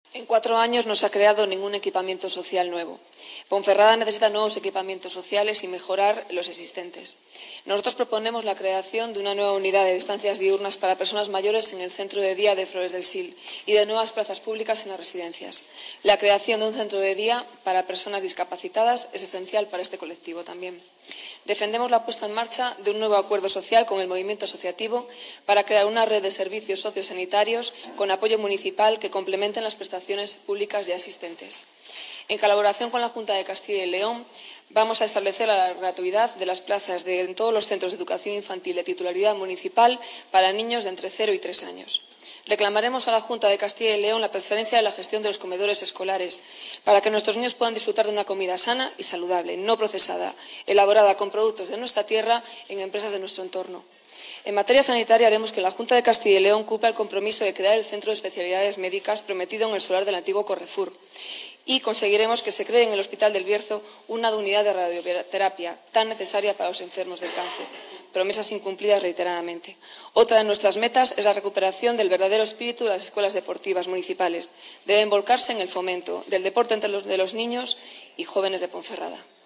En 4 años no se ha creado ningún equipamiento social nuevo. Ponferrada necesita nuevos equipamientos sociales y mejorar los existentes. Nosotros proponemos la creación de una nueva unidad de estancias diurnas para personas mayores en el centro de día de Flores del Sil y de nuevas plazas públicas en las residencias. La creación de un centro de día para personas discapacitadas es esencial para este colectivo también. Defendemos la puesta en marcha de un nuevo acuerdo social con el movimiento asociativo para crear una red de servicios sociosanitarios con apoyo municipal que complementen las prestaciones públicas ya existentes. En colaboración con la Junta de Castilla y León, vamos a establecer la gratuidad de las plazas en todos los centros de educación infantil de titularidad municipal para niños de entre 0 y 3 años. Reclamaremos a la Junta de Castilla y León la transferencia de la gestión de los comedores escolares para que nuestros niños puedan disfrutar de una comida sana y saludable, no procesada, elaborada con productos de nuestra tierra en empresas de nuestro entorno. En materia sanitaria haremos que la Junta de Castilla y León cumpla el compromiso de crear el Centro de Especialidades Médicas prometido en el solar del antiguo Carrefour y conseguiremos que se cree en el Hospital del Bierzo una unidad de radioterapia tan necesaria para los enfermos del cáncer. Promesas incumplidas reiteradamente. Otra de nuestras metas es la recuperación del verdadero espíritu de las escuelas deportivas municipales. Deben volcarse en el fomento del deporte entre los niños y jóvenes de Ponferrada.